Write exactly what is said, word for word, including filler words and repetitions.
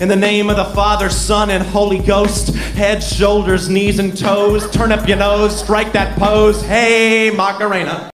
In the name of the Father, Son, and Holy Ghost. Head, shoulders, knees, and toes. Turn up your nose, strike that pose. Hey, Macarena.